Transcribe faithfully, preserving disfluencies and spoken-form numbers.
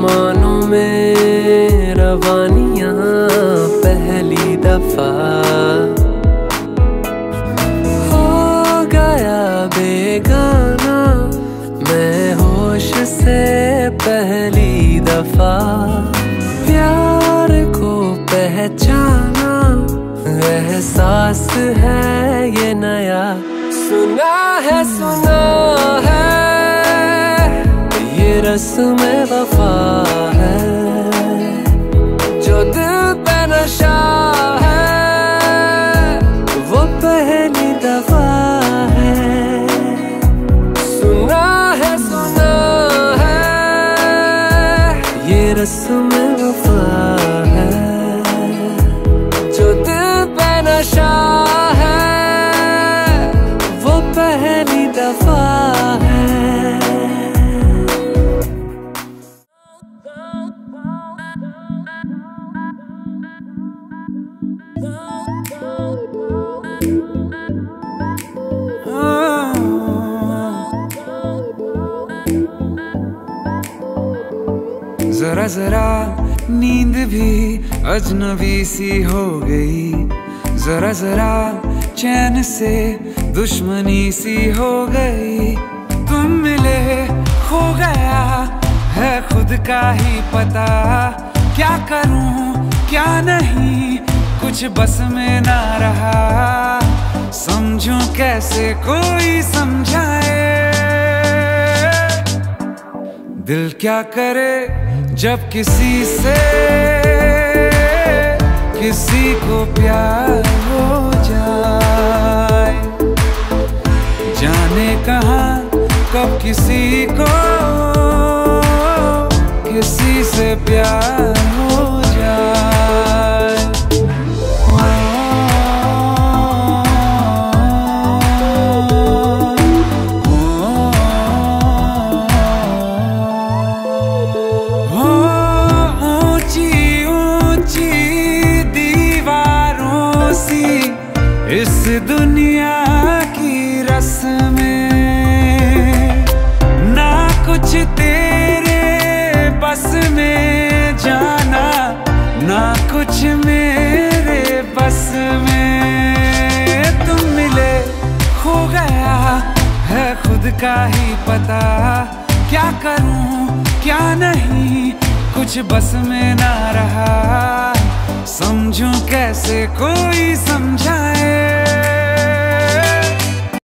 आसमानों में रवानियां पहली दफा हो गया बेगाना मैं होश से पहली दफा प्यार को पहचाना एहसास है ये नया सुना है सुना है ये रस्म वफा है जो दिल पे नशा है वो पहली दफा है सुना है सुना है ये रस्म वफा है जो दिल पे नशा है वो पहली दफा है जरा जरा नींद भी अजनबी सी हो गई, जरा जरा चैन से दुश्मनी सी हो गई। तुम मिले खो गया है खुद का ही पता, क्या करूं क्या नहीं कुछ बस में ना रहा। समझूं कैसे कोई समझाए, दिल क्या करे जब किसी से किसी को प्यार हो जाए। जाने कहाँ कब किसी को किसी से प्यार हो जाए। इस दुनिया की रस्में ना कुछ तेरे बस में जाना, ना कुछ मेरे बस में। तुम मिले खो गया है खुद का ही पता, क्या करूं क्या नहीं कुछ बस में ना रहा। समझूं कैसे कोई समझाए,